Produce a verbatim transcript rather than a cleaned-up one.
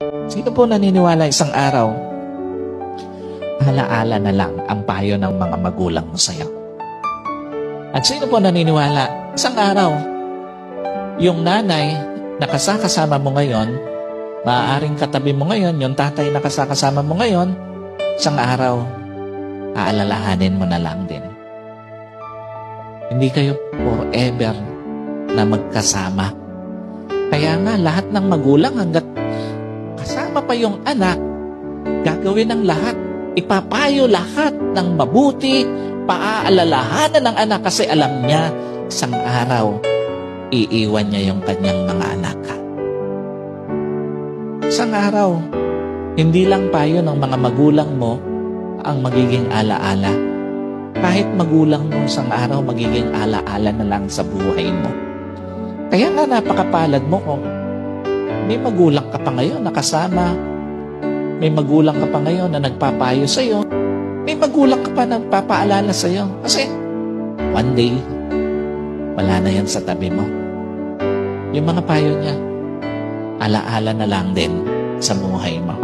Sino po naniniwala isang araw, alaala na lang ang payo ng mga magulang mo sa'yo? At sino po naniniwala, isang araw, yung nanay na kasakasama mo ngayon, maaaring katabi mo ngayon, yung tatay na kasakasama mo ngayon, isang araw, aalalahanin mo na lang din. Hindi kayo forever na magkasama. Kaya nga, lahat ng magulang hanggat kasama pa yung anak, gagawin ng lahat. Ipapayo lahat ng mabuti, paaalalahanan ng anak kasi alam niya, isang araw, iiwan niya yung kanyang mga anak. Isang araw, hindi lang payo ng mga magulang mo ang magiging alaala. Kahit magulang mo isang araw, magiging alaala na lang sa buhay mo. Kaya nga napakapalad mo kung may magulang ka pa ngayon nakasama, may magulang ka pa ngayon na nagpapayo sa'yo, may magulang ka pa na nagpapaalala sa'yo. Kasi one day, wala na yan sa tabi mo. Yung mga payo niya, alaala na lang din sa buhay mo.